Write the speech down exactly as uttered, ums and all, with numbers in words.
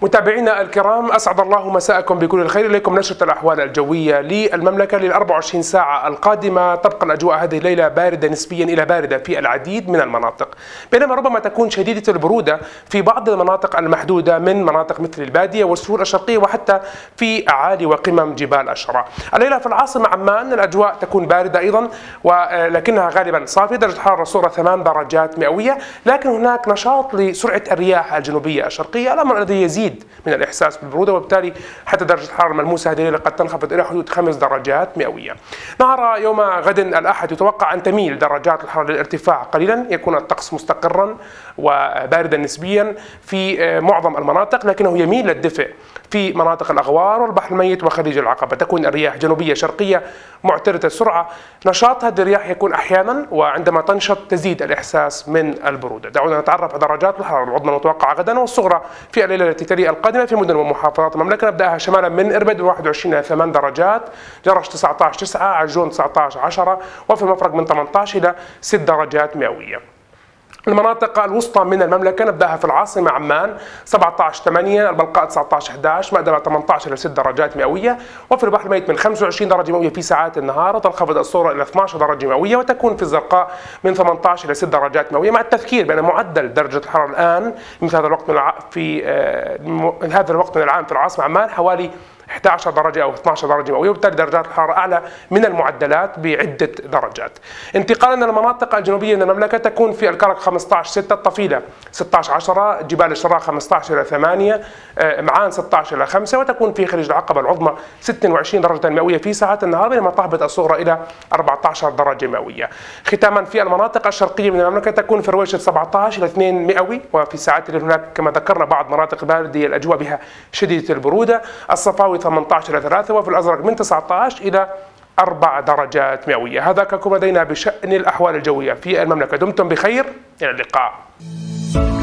متابعينا الكرام، أسعد الله مساءكم بكل الخير. إليكم نشرة الأحوال الجوية للمملكة لل أربع وعشرين ساعة القادمة. تبقى الأجواء هذه الليلة باردة نسبيا إلى باردة في العديد من المناطق، بينما ربما تكون شديدة البرودة في بعض المناطق المحدودة من مناطق مثل البادية والسهول الشرقية وحتى في أعالي وقمم جبال الشراء. الليلة في العاصمة عمان الأجواء تكون باردة أيضا، ولكنها غالبا صافية. درجة الحرارة صورة ثمان درجات مئوية، لكن هناك نشاط لسرعة الرياح الجنوبية الشرقية، الأمر الذي يزيد من الإحساس بالبرودة، وبالتالي حتى درجة الحرارة الملموسة هذه الليلة قد تنخفض إلى حدود خمس درجات مئوية. نهار يوم غد الأحد يتوقع أن تميل درجات الحرارة للارتفاع قليلا، يكون الطقس مستقرا وباردا نسبيا في معظم المناطق، لكنه يميل للدفء في مناطق الأغوار والبحر الميت وخليج العقبة. تكون الرياح جنوبية شرقية معتدلة السرعة. نشاط هذه الرياح يكون أحيانا، وعندما تنشط تزيد الإحساس من البرودة. دعونا نتعرف على درجات الحرارة العظمى المتوقعة غدا والصغرى في الليلة التي تلي القادمة في مدن ومحافظات المملكة. نبدأها شمالا من إربد واحد وعشرين إلى ثمان درجات، جرش تسعة عشر تسعة، عجون تسعة عشر عشرة، وفي المفرق من ثمانية عشر إلى ست درجات مئوية. المناطق الوسطى من المملكة نبدأها في العاصمة عمان سبعة عشر ثمانية، البلقاء تسعة عشر أحد عشر، مأدبة ثمانية عشر إلى ست درجات مئوية، وفي البحر الميت من خمسة وعشرين درجة مئوية في ساعات النهار، وتنخفض الصورة إلى اثني عشر درجة مئوية، وتكون في الزرقاء من ثمانية عشر إلى ست درجات مئوية، مع التذكير بأن معدل درجة الحرارة الآن مثل هذا الوقت من الع... في آه... هذا الوقت من العام في العاصمة عمان حوالي إحدى عشرة درجة أو اثني عشر درجة مئوية، وبالتالي درجات الحرارة أعلى من المعدلات بعدة درجات. انتقالا للمناطق الجنوبية من المملكة، تكون في الكرك خمسة عشر ستة، الطفيلة ستة عشر عشرة، جبال الشراء خمسة عشر إلى ثمانية، معان ستة عشر إلى خمسة، وتكون في خليج العقبة العظمى ستة وعشرين درجة مئوية في ساعات النهار، بينما تهبط الصغرى إلى أربعة عشر درجة مئوية. ختاما في المناطق الشرقية من المملكة، تكون في رويشة سبعة عشر إلى اثنين مئوي، وفي ساعات الليل هناك كما ذكرنا بعض مناطق البادية الأجواء بها شديدة البرودة. الصفاوي ثمانية عشر إلى ثلاثة، وفي الأزرق من تسعة عشر إلى أربع درجات مئوية. هذا ككم لدينا بشأن الأحوال الجوية في المملكة. دمتم بخير، إلى اللقاء.